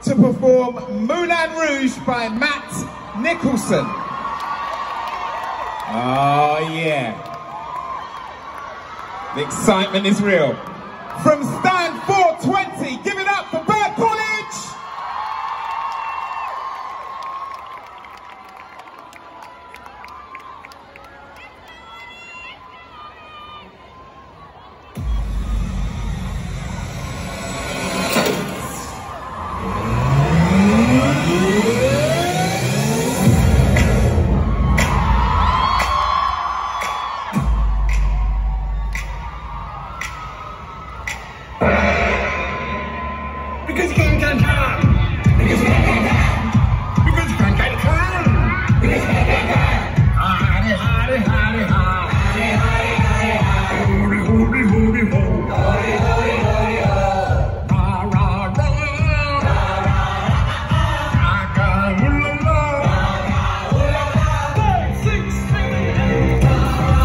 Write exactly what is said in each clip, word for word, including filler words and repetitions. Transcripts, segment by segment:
to perform Moulin Rouge by Matt Nicholson. Oh yeah. The excitement is real. From stand four twenty, give it up for Bird College! Because you can't get hard. Because you can't get hard. Because you can't get hard. Because you can't get hard. Hardy, hardy, hardy, hardy. Hardy, hardy, hardy, hardy. Hoody, hoody, hoody, ho. Hoody, hoody, hoody, ho. Ra, ra, ra. Ra, ra, ra. Raka, hula, la. Raka, hula, la. Five, six, seven, eight. Ra,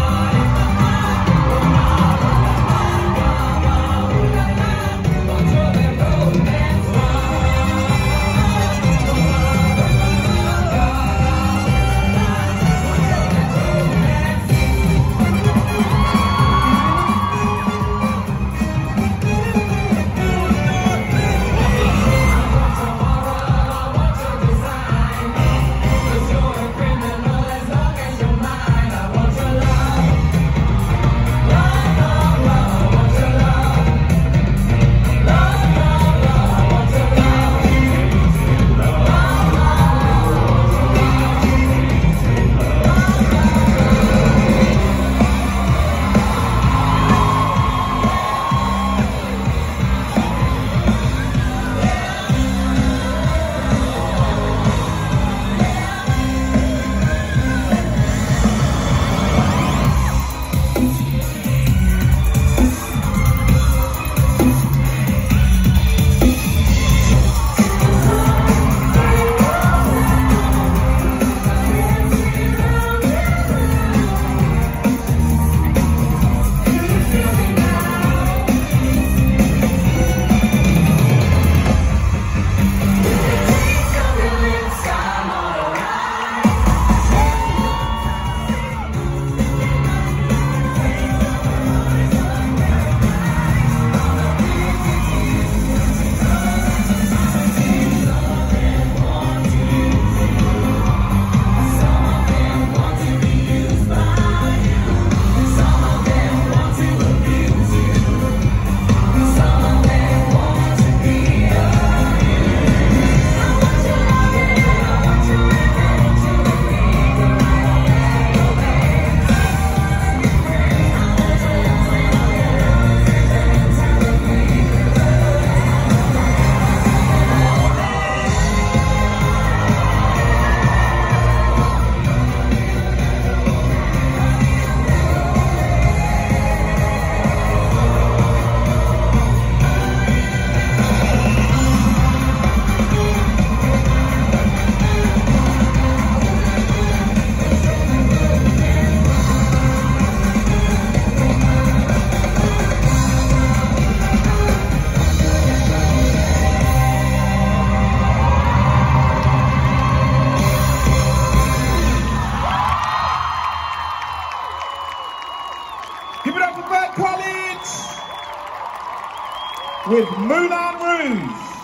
Give it up for Bird College with Moulin Rouge.